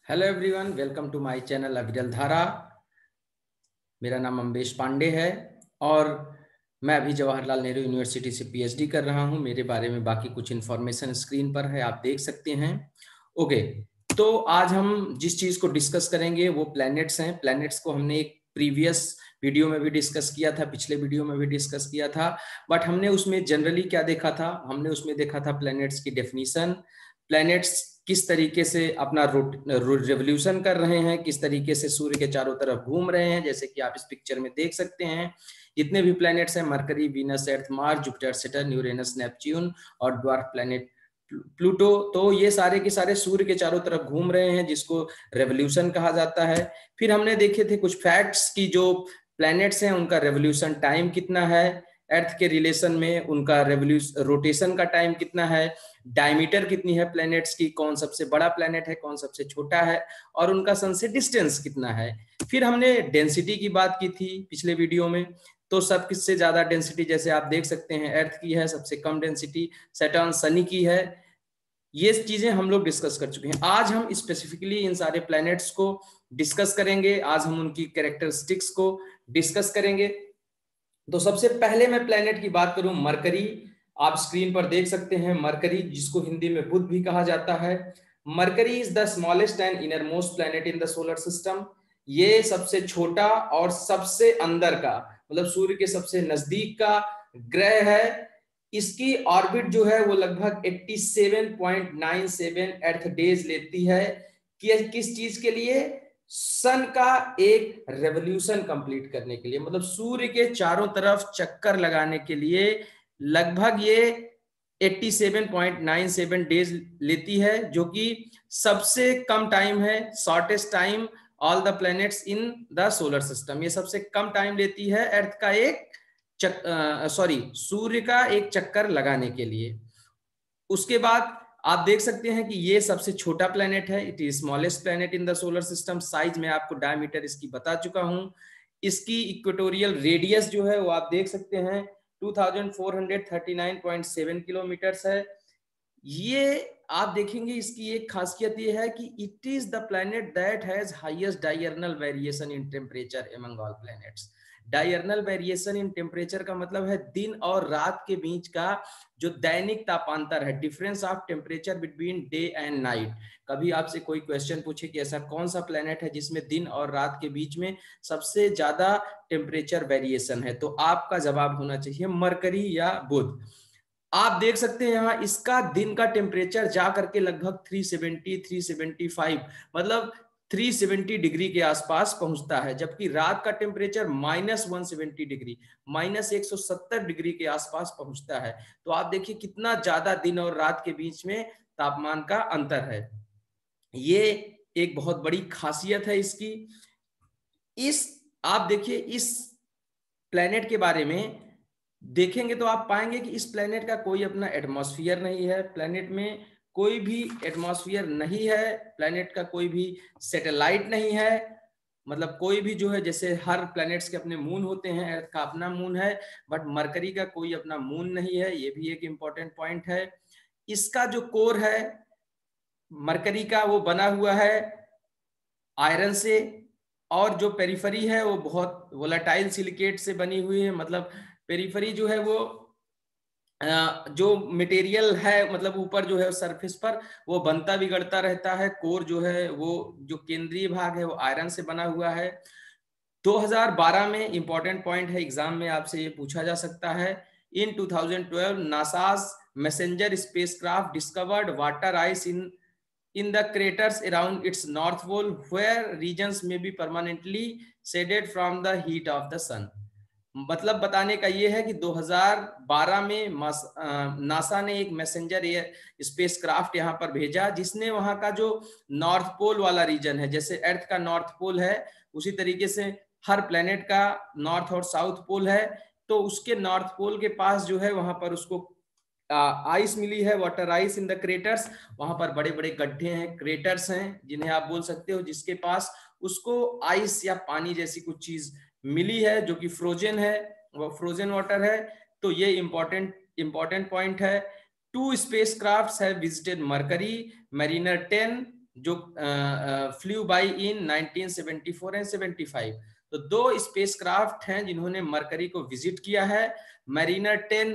Hello everyone, welcome to my channel Aviral Dhara. मेरा नाम अम्बेश पांडे है और मैं अभी जवाहरलाल नेहरू यूनिवर्सिटी से पीएचडी कर रहा हूं। मेरे बारे में बाकी कुछ इन्फॉर्मेशन स्क्रीन पर है, आप देख सकते हैं। ओके, तो आज हम जिस चीज़ को डिस्कस करेंगे वो प्लैनेट्स हैं। प्लैनेट्स को हमने एक प्रीवियस वीडियो में भी डिस्कस किया था, पिछले वीडियो में भी डिस्कस किया था, बट हमने उसमें जनरली क्या देखा था, हमने उसमें देखा था प्लैनेट्स की डेफिनीशन, प्लैनेट्स किस तरीके से अपना रेवोल्यूशन कर रहे हैं, किस तरीके से सूर्य के चारों तरफ घूम रहे हैं। जैसे कि आप इस पिक्चर में देख सकते हैं, जितने भी प्लैनेट्स हैं, Mercury, Venus, Earth, Mars, Jupiter, Saturn, Uranus, Neptune और ड्वार्फ प्लैनेट प्लूटो, तो ये सारे के सारे सूर्य के चारों तरफ घूम रहे हैं, जिसको रेवोल्यूशन कहा जाता है। फिर हमने देखे थे कुछ फैक्ट्स की, जो प्लैनेट्स हैं उनका रेवोल्यूशन टाइम कितना है, अर्थ के रिलेशन में उनका रेवोल्यूशन रोटेशन का टाइम कितना है, डायमीटर कितनी है प्लैनेट्स की, कौन सबसे बड़ा प्लैनेट है, कौन सबसे छोटा है, और उनका सन से डिस्टेंस कितना है। फिर हमने डेंसिटी की बात की थी पिछले वीडियो में, तो सब किससे ज्यादा डेंसिटी, जैसे आप देख सकते हैं अर्थ की है सबसे कम डेंसिटी, सैटर्न शनि की है। ये चीजें हम लोग डिस्कस कर चुके हैं। आज हम स्पेसिफिकली इन सारे प्लैनेट्स को डिस्कस करेंगे, आज हम उनकी कैरेक्टरिस्टिक्स को डिस्कस करेंगे। तो सबसे पहले मैं प्लैनेट की बात करूं, मरकरी। आप स्क्रीन पर देख सकते हैं मरकरी, जिसको हिंदी में बुध भी कहा जाता है। Mercury is the smallest and innermost planet in the solar system. ये सबसे छोटा और सबसे अंदर का, मतलब सूर्य के सबसे नजदीक का ग्रह है। इसकी ऑर्बिट जो है वो लगभग 87.97 अर्थ डेज लेती है। किस चीज के लिए? सन का एक रेवोल्यूशन कंप्लीट करने के लिए, मतलब सूर्य के चारों तरफ चक्कर लगाने के लिए लगभग ये 87.97 डेज लेती है, जो कि सबसे कम टाइम है, shortest time all the planets in the solar system. ये सबसे कम टाइम लेती है अर्थ का एक सूर्य का एक चक्कर लगाने के लिए। उसके बाद आप देख सकते हैं कि ये सबसे छोटा प्लेनेट है, it is smallest planet in the solar system. Size में आपको डायमीटर इसकी बता चुका हूं। इसकी इक्वेटोरियल रेडियस जो है वो आप देख सकते हैं 2439.7 किलोमीटर है। ये आप देखेंगे, इसकी एक खासियत ये है कि it is the planet that has highest diurnal variation in temperature among all planets. Diurnal variation in temperature का मतलब है दिन और रात के बीच का जो दैनिक तापांतर है, difference of temperature between day and night. कभी आपसे कोई क्वेश्चन पूछे कि ऐसा कौन सा प्लैनेट है जिसमें दिन और रात के बीच में सबसे ज्यादा टेम्परेचर वेरिएशन है, तो आपका जवाब होना चाहिए मरकरी या बुध। आप देख सकते हैं यहाँ इसका दिन का टेम्परेचर जा करके लगभग 370 375, मतलब 370 डिग्री के आसपास पहुंचता है, जबकि रात का टेम्परेचर -170 डिग्री, -170 डिग्री के आसपास पहुंचता है। तो आप देखिए कितना ज्यादा दिन और रात के बीच में तापमान का अंतर है। ये एक बहुत बड़ी खासियत है इसकी। आप देखिए इस प्लेनेट के बारे में देखेंगे तो आप पाएंगे कि इस प्लेनेट का कोई अपना एटमॉस्फेयर नहीं है, प्लेनेट में कोई भी एटमॉस्फेयर नहीं है, प्लेनेट का कोई भी सैटेलाइट नहीं है, मतलब कोई भी जो है, जैसे हर प्लैनेट्स के अपने मून होते हैं, अर्थ का अपना मून है, बट मरकरी का कोई अपना मून नहीं है। ये भी एक इंपॉर्टेंट पॉइंट है। इसका जो कोर है मरकरी का, वो बना हुआ है आयरन से, और जो पेरिफेरी है वो बहुत वोलेटाइल सिलिकेट से बनी हुई है। मतलब पेरिफेरी जो है वो जो मटेरियल है, मतलब ऊपर जो है सरफेस पर वो बनता बिगड़ता रहता है। कोर जो है वो, जो केंद्रीय भाग है वो आयरन से बना हुआ है। 2012 में इंपॉर्टेंट पॉइंट है, एग्जाम में आपसे ये पूछा जा सकता है। In 2012 NASA's Messenger spacecraft discovered water ice in the craters around its north pole where regions may be permanently shaded from the heat of the sun। मतलब बताने का ये है कि 2012 में नासा ने एक मैसेंजर स्पेसक्राफ्ट यहाँ पर भेजा, जिसने वहाँ का जो नॉर्थ पोल वाला रीजन है, जैसे अर्थ का नॉर्थ पोल है उसी तरीके से हर प्लेनेट का नॉर्थ और साउथ पोल है, तो उसके नॉर्थ पोल के पास जो है वहां पर उसको आइस मिली है, water ice in the craters. वहां पर बड़े बड़े गड्ढे हैं, क्रेटर्स हैं जिन्हें आप बोल सकते हो, जिसके पास उसको आइस या पानी जैसी कुछ चीज मिली है जो कि फ्रोजन है, वो फ्रोजन वाटर है। तो ये इंपॉर्टेंट पॉइंट है। 2 spacecrafts have visited Mercury, Mariner 10 जो फ्लू बाई इन 1974 एंड 75। तो दो स्पेसक्राफ्ट हैं जिन्होंने मरकरी को विजिट किया है। मैरिनर 10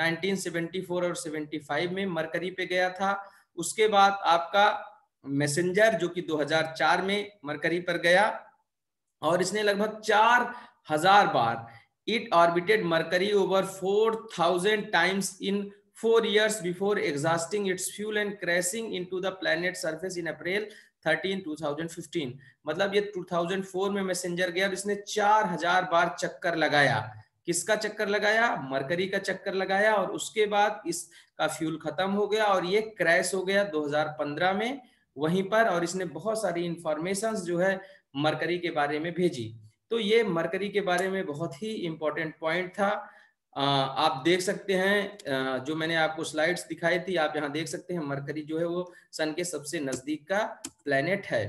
1974 और 75 में मरकरी पे गया था। उसके बाद आपका मैसेंजर जो कि 2004 में मरकरी पर गया और इसने लगभग 4000 बार it orbited Mercury over 4000 times in 4 years before exhausting its fuel and crashing into the planet surface in April 13, 2015। मतलब ये 2004 में मैसेंजर गया और इसने 4000 बार चक्कर लगाया। किसका चक्कर लगाया? मरकरी का चक्कर लगाया और उसके बाद इसका फ्यूल खत्म हो गया और ये क्रैश हो गया 2015 में वहीं पर। और इसने बहुत सारी इंफॉर्मेशंस जो है मरकरी के बारे में भेजी। तो ये मरकरी के बारे में बहुत ही इंपॉर्टेंट पॉइंट था। आप देख सकते हैं जो मैंने आपको स्लाइड्स दिखाई थी, आप यहाँ देख सकते हैं मरकरी जो है वो सन के सबसे नजदीक का प्लेनेट है।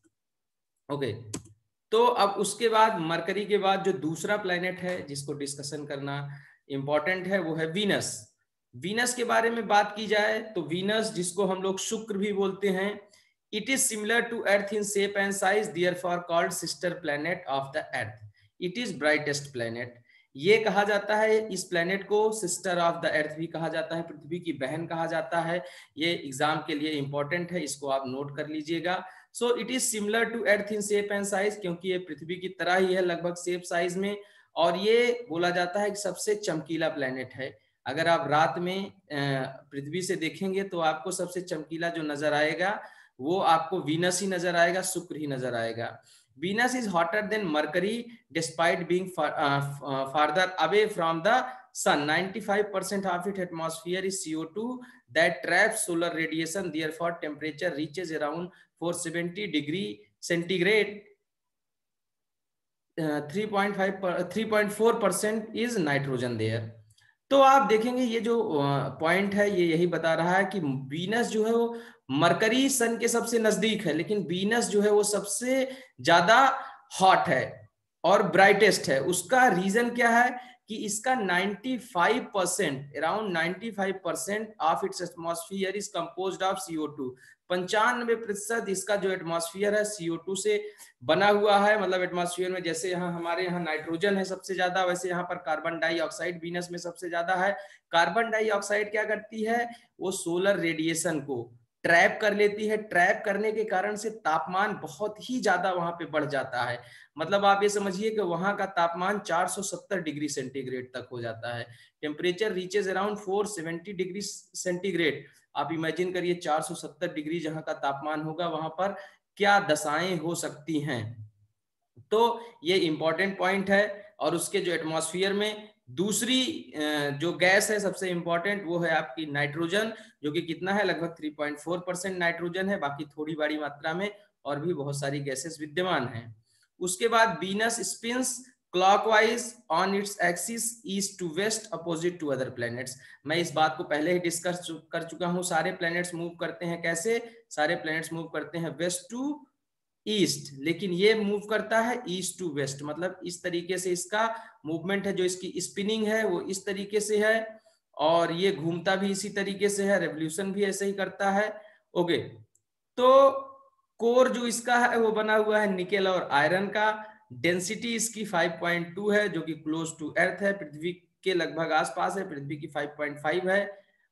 ओके, तो अब उसके बाद मरकरी के बाद जो दूसरा प्लेनेट है जिसको डिस्कशन करना इंपॉर्टेंट है वो है वीनस। वीनस के बारे में बात की जाए तो वीनस, जिसको हम लोग शुक्र भी बोलते हैं, it is similar to Earth in shape and size, therefore called sister planet of the Earth. It is brightest planet. ये कहा जाता है, इस प्लेनेट को सिस्टर ऑफ द अर्थ भी कहा जाता है, पृथ्वी की बहन कहा जाता है। ये एग्जाम के लिए इंपॉर्टेंट है, इसको आप नोट कर लीजिएगा। So it is similar to Earth in shape and size, क्योंकि ये पृथ्वी की तरह ही है लगभग शेप साइज में। और ये बोला जाता है कि सबसे चमकीला प्लेनेट है। अगर आप रात में पृथ्वी से देखेंगे तो आपको सबसे चमकीला जो नजर आएगा वो आपको वीनस ही नजर आएगा, शुक्र ही नजर आएगा। Venus is hotter than Mercury despite being farther away from the sun। 95% of its atmosphere is CO2 that traps solar radiation, therefore temperature reaches around 470 degree centigrade। 3.4% is nitrogen there। तो आप देखेंगे ये जो पॉइंट है ये यही बता रहा है कि वीनस जो है वो मरकरी सन के सबसे नजदीक है, लेकिन वीनस जो है वो सबसे ज्यादा हॉट है और ब्राइटेस्ट है। उसका रीजन क्या है कि इसका 95% around 95% of its atmosphere is composed of CO2। 95% इसका जो एटमॉस्फियर है CO2 से बना हुआ है। मतलब एटमॉस्फेयर में जैसे यहाँ हमारे यहाँ नाइट्रोजन है सबसे ज्यादा, वैसे यहाँ पर कार्बन डाइऑक्साइड वीनस में सबसे ज्यादा है। कार्बन डाइऑक्साइड क्या करती है, वो सोलर रेडिएशन को ट्रैप कर लेती है। ट्रैप करने के कारण से तापमान बहुत ही ज्यादा वहां पे बढ़ जाता है। मतलब आप ये समझिए कि वहां का तापमान 470 डिग्री सेंटीग्रेड तक हो जाता है। Temperature reaches around 470 degree centigrade. आप इमेजिन करिए 470 डिग्री जहां का तापमान होगा वहां पर क्या दशाएं हो सकती हैं। तो ये इंपॉर्टेंट पॉइंट है। और उसके जो एटमॉस्फेयर में दूसरी जो गैस है सबसे इंपॉर्टेंट वो है आपकी नाइट्रोजन, जो कि कितना है लगभग 3.4% नाइट्रोजन है। बाकी थोड़ी बड़ी मात्रा में और भी बहुत सारी गैसेस विद्यमान हैं। उसके बाद Venus spins clockwise on its axis east to west opposite to other planets. मैं इस बात को पहले ही डिस्कस कर चुका हूं। सारे प्लैनेट्स मूव करते हैं कैसे? सारे प्लैनेट्स मूव करते हैं वेस्ट टू ईस्ट, लेकिन ये मूव करता है ईस्ट टू वेस्ट। मतलब इस तरीके से इसका मूवमेंट है, जो इसकी स्पिनिंग है वो इस तरीके से है और ये घूमता भी इसी तरीके से है, रेवोल्यूशन भी ऐसे ही करता है। ओके, तो कोर जो इसका है वो बना हुआ है निकेल और आयरन का। डेंसिटी इसकी 5.2 है जो कि क्लोज टू अर्थ है, पृथ्वी के लगभग आसपास है। पृथ्वी की 5.5 है।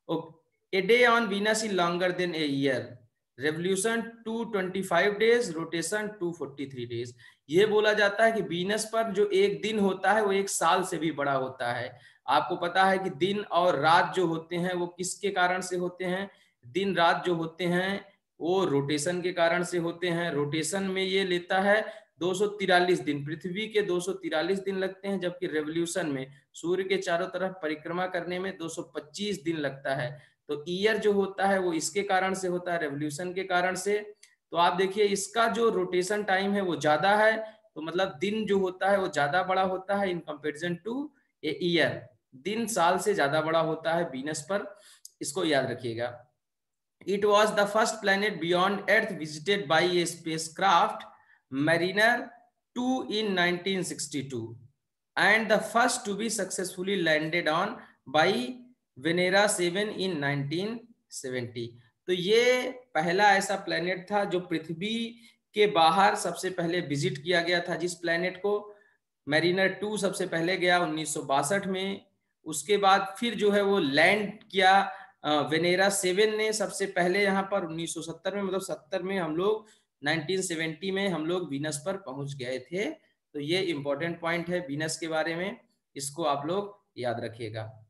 A day on Venus is longer than a year. Revolution 225 days, rotation 243 days. ये बोला जाता है कि वीनस पर जो एक दिन होता है वो एक साल से भी बड़ा होता है। आपको पता है कि दिन और रात जो होते हैं वो किसके कारण से होते हैं? दिन रात जो होते हैं वो रोटेशन के कारण से होते हैं। रोटेशन में ये लेता है 243 दिन, पृथ्वी के 243 दिन लगते हैं, जबकि रेवोल्यूशन में सूर्य के चारों तरफ परिक्रमा करने में 225 दिन लगता है। तो ईयर जो होता है वो इसके कारण से होता है, रेवोल्यूशन के कारण से। तो आप देखिए इसका जो रोटेशन टाइम है वो ज्यादा है, तो मतलब दिन जो होता है वो ज्यादा बड़ा होता है in comparison to a year. दिन साल से ज्यादा बड़ा होता है वीनस पर, इसको याद रखिएगा। It was the first planet beyond Earth visited by a spacecraft Mariner 2 in 1962 and the first to be successfully landed on by Venera 7 in 1970। तो ये पहला ऐसा प्लेनेट था जो पृथ्वी के बाहर सबसे पहले विजिट किया गया था। जिस प्लेनेट को मैरिनर 2 सबसे पहले गया 1962 में। उसके बाद फिर जो है वो लैंड किया वेनेरा 7 ने सबसे पहले यहाँ पर 1970 में, मतलब 70 में हम लोग 1970 में हम लोग वीनस पर पहुंच गए थे। तो ये इंपॉर्टेंट पॉइंट है वीनस के बारे में, इसको आप लोग याद रखिएगा।